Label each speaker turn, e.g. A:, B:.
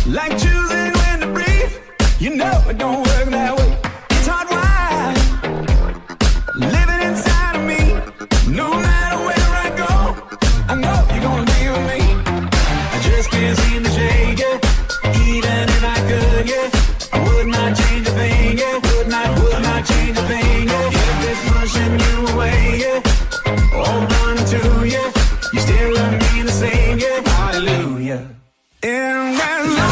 A: like choosing when to breathe. You know it don't work that way. It's hardwired, living inside of me. No matter where I go, I know you're gonna be with me. I just can't seem to shake it, even if I could, yeah. I would not change a thing, yeah. Would not change a thing, yeah. If it's pushing you away, yeah. Hold on to you, you still love me the same, yeah. Hallelujah. And that's